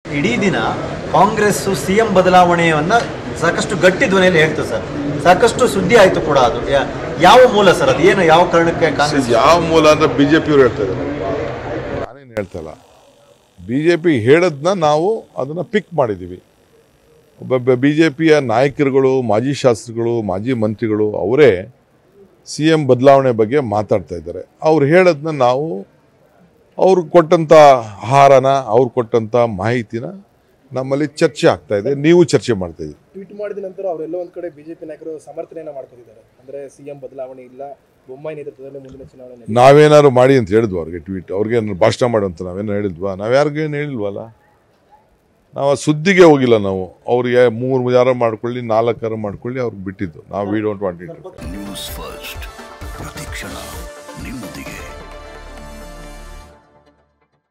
ಇಡೀ ದಿನ ಕಾಂಗ್ರೆಸ್ ಸಿಎಂ ಬದಲಾವಣೆಯನ್ನ ಸಾಕಷ್ಟು ಗಟ್ಟಿ ಧ್ವನಿಯಲ್ಲಿ ಹೇಳ್ತು ಸರ್, ಸಾಕಷ್ಟು ಸುದ್ದಿ ಆಯ್ತು ಕೂಡ. ಅದು ಯಾವ ಮೂಲ ಸರ್, ಅದು ಏನು, ಯಾವ ಕಾರಣಕ್ಕೆ ಕಾಂಗ್ರೆಸ್ ಯಾವ ಮೂಲ ಅಂದ್ರೆ ಬಿಜೆಪಿಯವರು ಹೇಳ್ತಾ ಇದ್ದಾರೆ, ನಾನೇನು ಹೇಳ್ತಾ ಇಲ್ಲ. ಬಿಜೆಪಿ ಹೇಳೋದನ್ನ ನಾವು ಅದನ್ನ ಪಿಕ್ ಮಾಡಿದ್ದೀವಿ. ಒಬ್ಬ ಬಿಜೆಪಿಯ ನಾಯಕರುಗಳು, ಮಾಜಿ ಶಾಸಕರು, ಮಾಜಿ ಮಂತ್ರಿಗಳು ಅವರೇ CM ಬದಲಾವಣೆ ಬಗ್ಗೆ ಮಾತಾಡ್ತಾ ಇದ್ದಾರೆ. ಅವ್ರು ಹೇಳೋದನ್ನ ನಾವು ಅವ್ರು ಕೊಟ್ಟಂಥ ಆಹಾರನ, ಅವ್ರು ಕೊಟ್ಟಂಥ ಮಾಹಿತಿನ ನಮ್ಮಲ್ಲಿ ಚರ್ಚೆ ಆಗ್ತಾ ಇದೆ, ನೀವು ಚರ್ಚೆ ಮಾಡ್ತಾ ಇದ್ದೀವಿ. ಟ್ವೀಟ್ ಮಾಡಿದ ನಂತರ ಅವರೆಲ್ಲ ಒಂದು ಕಡೆ ಬಿಜೆಪಿ ನಾಯಕರು ಸಮರ್ಥನೆಯನ್ನ ಮಾಡ್ಕೊಂಡಿದ್ದಾರೆ. ಅಂದ್ರೆ CM ಬದಲಾವಣೆ ಇಲ್ಲ, ಬೊಮ್ಮಾಯಿ ನೇತೃತ್ವದಲ್ಲಿ ಮುಂದಿನ ಚುನಾವಣೆ ನಾವೇನಾದ್ರು ಮಾಡಿ ಅಂತ ಹೇಳಿದ್ವು ಅವ್ರಿಗೆ, ಟ್ವೀಟ್ ಅವ್ರಿಗೆ ಭಾಷಣ ಮಾಡುವಂತ ನಾವೇನು ಹೇಳಿದ್ವಾ? ನಾವು ಯಾರಿಗೇನು ಹೇಳಿಲ್ವಲ್ಲ. ನಾವು ಸುದ್ದಿಗೆ ಹೋಗಿಲ್ಲ. ನಾವು ಅವ್ರಿಗೆ 3 ಯಾರು ಮಾಡ್ಕೊಳ್ಳಿ, 4 ಮಾಡ್ಕೊಳ್ಳಿ, ಅವ್ರಿಗೆ ಬಿಟ್ಟಿದ್ದು. ನಾವು we don't want it. News first ಪ್ರತಿಕ್ಷಣ.